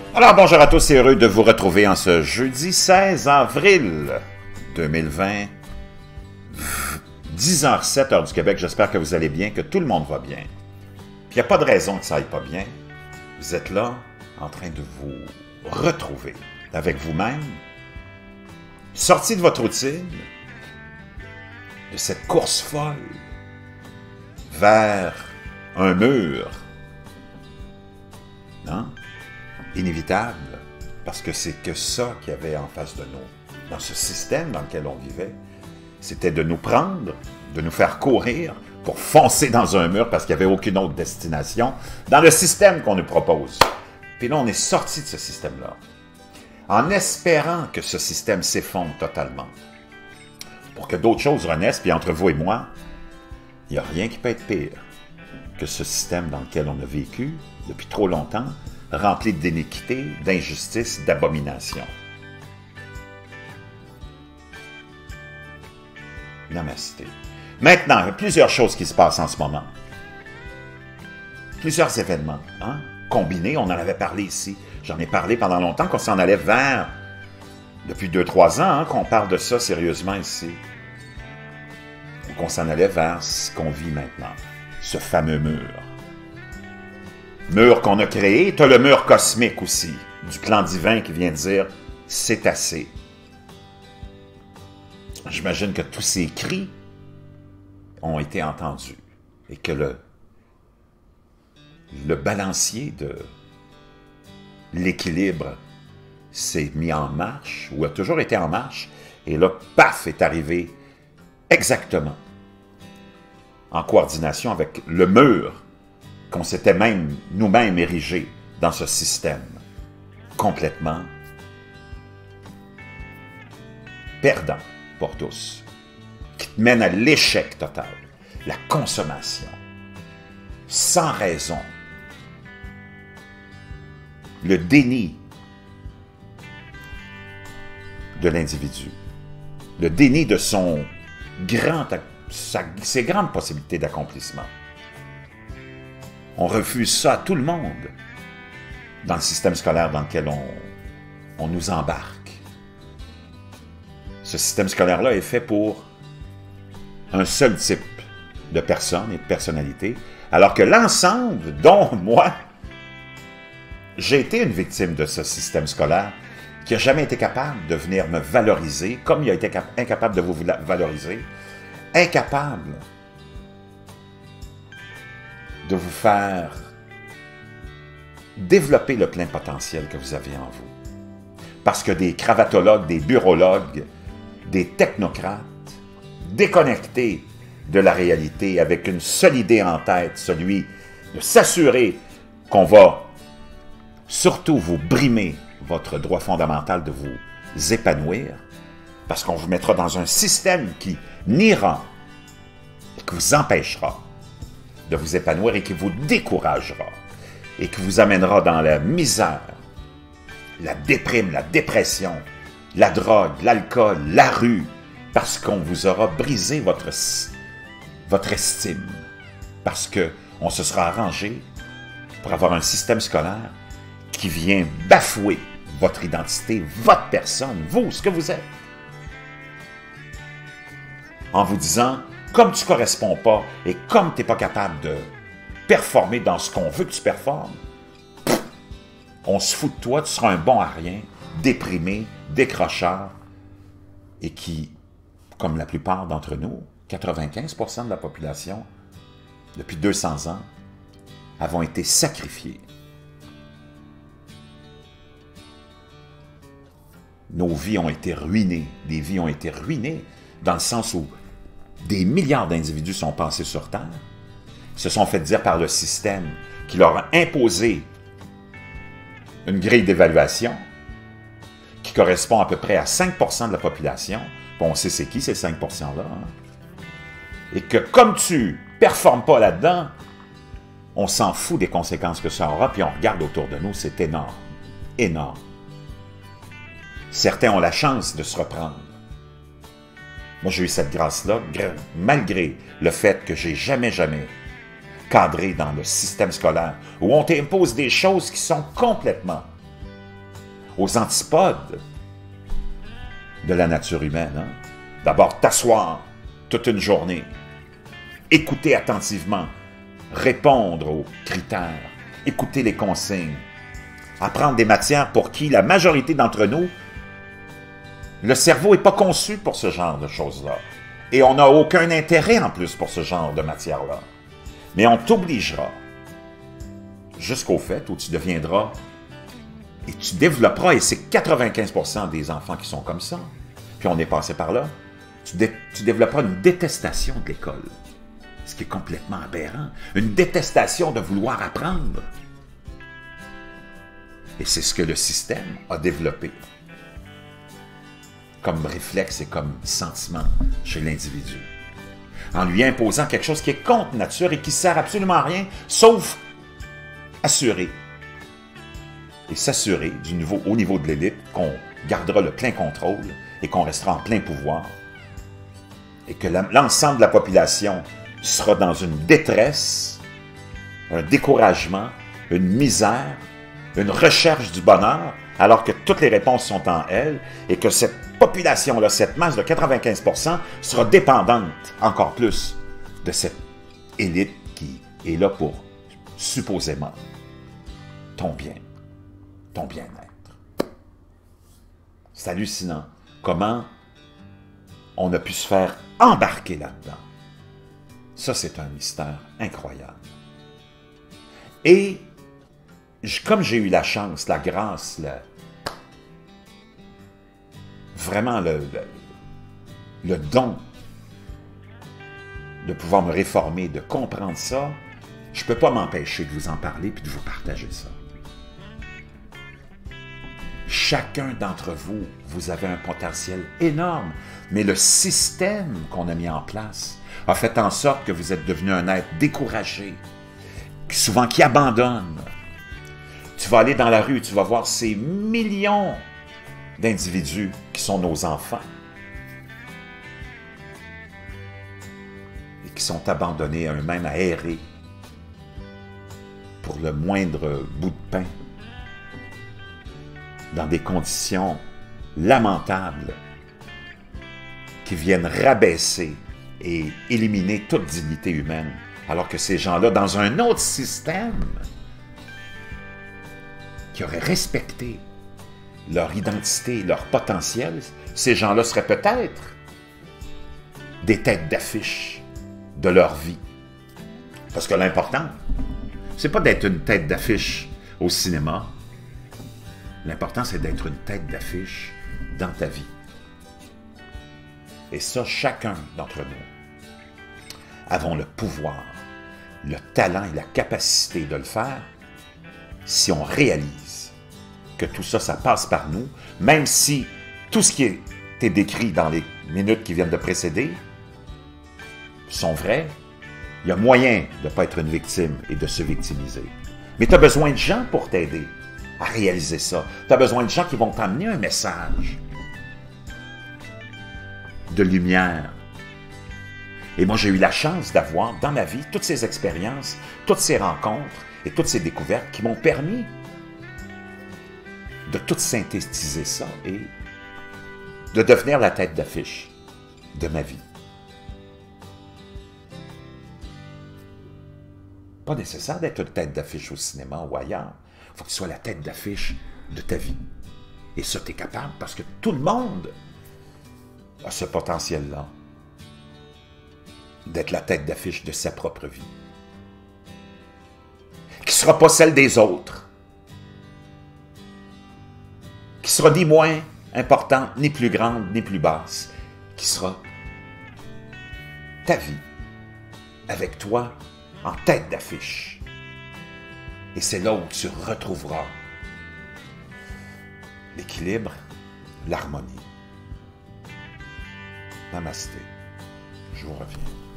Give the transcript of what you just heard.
Alors bonjour à tous et heureux de vous retrouver en ce jeudi 16 avril 2020, 10h07 heure du Québec. J'espère que vous allez bien, que tout le monde va bien. Puis il n'y a pas de raison que ça aille pas bien. Vous êtes là en train de vous retrouver avec vous-même, sorti de votre routine, de cette course folle vers un mur, non? Inévitable, parce que c'est que ça qu'il y avait en face de nous. Dans ce système dans lequel on vivait, c'était de nous prendre, de nous faire courir pour foncer dans un mur parce qu'il n'y avait aucune autre destination dans le système qu'on nous propose. Puis là, on est sorti de ce système-là, en espérant que ce système s'effondre totalement, pour que d'autres choses renaissent, puis entre vous et moi, il n'y a rien qui peut être pire que ce système dans lequel on a vécu depuis trop longtemps, rempli d'iniquité, d'injustice, d'abomination. Namasté. Maintenant, il y a plusieurs choses qui se passent en ce moment. Plusieurs événements, hein, combinés, on en avait parlé ici. J'en ai parlé pendant longtemps qu'on s'en allait vers, depuis 2-3 ans, hein, qu'on parle de ça sérieusement ici. Qu'on s'en allait vers ce qu'on vit maintenant, ce fameux mur. Mur qu'on a créé, tu as le mur cosmique aussi, du plan divin qui vient dire « c'est assez ». J'imagine que tous ces cris ont été entendus et que le balancier de l'équilibre s'est mis en marche, ou a toujours été en marche, et là, paf, est arrivé exactement en coordination avec le mur qu'on s'était même nous-mêmes érigés dans ce système complètement perdant pour tous, qui te mène à l'échec total, la consommation, sans raison, le déni de l'individu, le déni de ses grandes possibilités d'accomplissement. On refuse ça à tout le monde dans le système scolaire dans lequel on nous embarque. Ce système scolaire-là est fait pour un seul type de personnes et de personnalités, alors que l'ensemble, dont moi, j'ai été une victime de ce système scolaire qui n'a jamais été capable de venir me valoriser, comme il a été incapable de vous valoriser, incapable de vous faire développer le plein potentiel que vous avez en vous. Parce que des cravatologues, des bureaulogues, des technocrates, déconnectés de la réalité, avec une seule idée en tête, celui de s'assurer qu'on va surtout vous brimer votre droit fondamental de vous épanouir, parce qu'on vous mettra dans un système qui niera et qui vous empêchera de vous épanouir et qui vous découragera et qui vous amènera dans la misère, la déprime, la dépression, la drogue, l'alcool, la rue, parce qu'on vous aura brisé votre estime, parce qu'on se sera arrangé pour avoir un système scolaire qui vient bafouer votre identité, votre personne, vous, ce que vous êtes, en vous disant, comme tu ne corresponds pas et comme tu n'es pas capable de performer dans ce qu'on veut que tu performes, on se fout de toi, tu seras un bon à rien, déprimé, décrocheur, et qui, comme la plupart d'entre nous, 95% de la population, depuis 200 ans, avons été sacrifiés. Nos vies ont été ruinées, des vies ont été ruinées, dans le sens où des milliards d'individus sont passés sur Terre, se sont fait dire par le système qui leur a imposé une grille d'évaluation qui correspond à peu près à 5% de la population. Bon, on sait c'est qui ces 5%-là. Hein? Et que comme tu ne performes pas là-dedans, on s'en fout des conséquences que ça aura, puis on regarde autour de nous, c'est énorme. Énorme. Certains ont la chance de se reprendre. Moi, j'ai eu cette grâce-là, malgré le fait que j'ai jamais cadré dans le système scolaire, où on t'impose des choses qui sont complètement aux antipodes de la nature humaine. Hein? D'abord, t'asseoir toute une journée, écouter attentivement, répondre aux critères, écouter les consignes, apprendre des matières pour qui la majorité d'entre nous, le cerveau n'est pas conçu pour ce genre de choses-là. Et on n'a aucun intérêt en plus pour ce genre de matière-là. Mais on t'obligera jusqu'au fait où tu deviendras et tu développeras, et c'est 95% des enfants qui sont comme ça, puis on est passé par là, tu développeras une détestation de l'école, ce qui est complètement aberrant, une détestation de vouloir apprendre. Et c'est ce que le système a développé comme réflexe et comme sentiment chez l'individu, en lui imposant quelque chose qui est contre nature et qui ne sert absolument à rien, sauf assurer et s'assurer au niveau de l'élite qu'on gardera le plein contrôle et qu'on restera en plein pouvoir et que l'ensemble de la population sera dans une détresse, un découragement, une misère, une recherche du bonheur, alors que toutes les réponses sont en elle et que cette population-là, cette masse de 95%, sera dépendante encore plus de cette élite qui est là pour, supposément, ton bien, ton bien-être. C'est hallucinant comment on a pu se faire embarquer là-dedans. Ça, c'est un mystère incroyable. Et comme j'ai eu la chance, la grâce, vraiment le don de pouvoir me réformer, de comprendre ça, je ne peux pas m'empêcher de vous en parler et de vous partager ça. Chacun d'entre vous, vous avez un potentiel énorme, mais le système qu'on a mis en place a fait en sorte que vous êtes devenu un être découragé, souvent qui abandonne. Tu vas aller dans la rue, tu vas voir ces millions d'individus qui sont nos enfants et qui sont abandonnés à eux-mêmes à errer pour le moindre bout de pain dans des conditions lamentables qui viennent rabaisser et éliminer toute dignité humaine, alors que ces gens-là, dans un autre système qui aurait respecté leur identité, leur potentiel, ces gens-là seraient peut-être des têtes d'affiche de leur vie. Parce que l'important, c'est pas d'être une tête d'affiche au cinéma. L'important, c'est d'être une tête d'affiche dans ta vie. Et ça, chacun d'entre nous avons le pouvoir, le talent et la capacité de le faire si on réalise que tout ça, ça passe par nous, même si tout ce qui est décrit dans les minutes qui viennent de précéder sont vrais, il y a moyen de ne pas être une victime et de se victimiser. Mais tu as besoin de gens pour t'aider à réaliser ça. Tu as besoin de gens qui vont t'amener un message de lumière. Et moi, j'ai eu la chance d'avoir dans ma vie toutes ces expériences, toutes ces rencontres et toutes ces découvertes qui m'ont permis de tout synthétiser ça et de devenir la tête d'affiche de ma vie. Pas nécessaire d'être une tête d'affiche au cinéma ou ailleurs. Il faut que tu sois la tête d'affiche de ta vie. Et ça, tu es capable parce que tout le monde a ce potentiel-là d'être la tête d'affiche de sa propre vie. Qui ne sera pas celle des autres. Qui sera ni moins importante, ni plus grande, ni plus basse. Qui sera ta vie, avec toi, en tête d'affiche. Et c'est là où tu retrouveras l'équilibre, l'harmonie. Namasté. Je vous reviens.